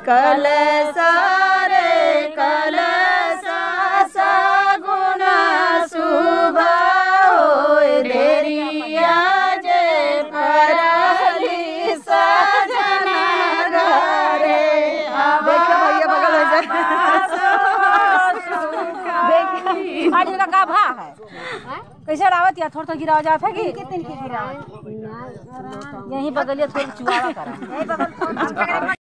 कलसा रे कलसा सगुन शुभ होय देरिया जे परली सजन घरे देखिए भैया बगल हो जाए आज का गाभा है कैसे रावत या थोड़ा गिराव जात है कि यही बगलिया थोड़ी चुआवा करा